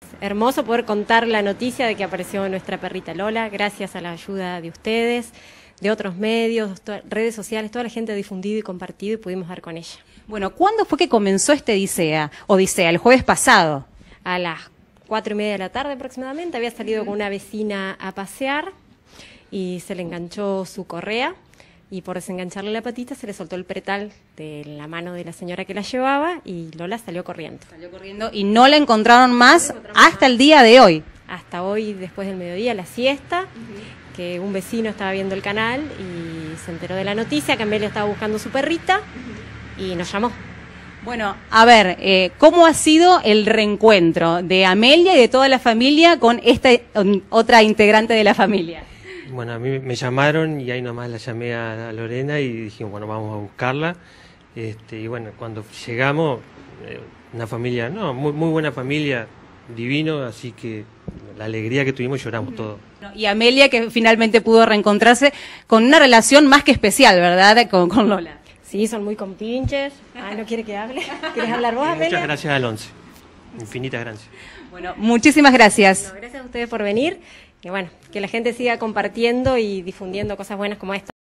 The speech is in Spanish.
Hermoso poder contar la noticia de que apareció nuestra perrita Lola, gracias a la ayuda de ustedes, de otros medios, redes sociales, toda la gente ha difundido y compartido y pudimos dar con ella. Bueno, ¿cuándo fue que comenzó esta Odisea? El jueves pasado. A las 4:30 de la tarde aproximadamente, había salido con una vecina a pasear y se le enganchó su correa y por desengancharle la patita se le soltó el pretal de la mano de la señora que la llevaba y Lola salió corriendo. Salió corriendo y no la encontraron más hasta el día de hoy. Hasta hoy, después del mediodía, la siesta, que un vecino estaba viendo el canal y se enteró de la noticia que Amelia estaba buscando su perrita y nos llamó. Bueno, a ver, ¿cómo ha sido el reencuentro de Amelia y de toda la familia con esta otra integrante de la familia? Bueno, a mí me llamaron y ahí nomás la llamé a Lorena y dijimos, bueno, vamos a buscarla. Y bueno, cuando llegamos, una familia, muy buena familia, divino, así que la alegría que tuvimos lloramos todos. Y Amelia que finalmente pudo reencontrarse con una relación más que especial, ¿verdad? Con Lola. Sí, son muy compinches. ¿No quiere que hable? ¿Quieres hablar vos, Amelia? Muchas gracias al 11. Infinitas gracias. Bueno, muchísimas gracias. Bueno, gracias a ustedes por venir. Y bueno, que la gente siga compartiendo y difundiendo cosas buenas como esta.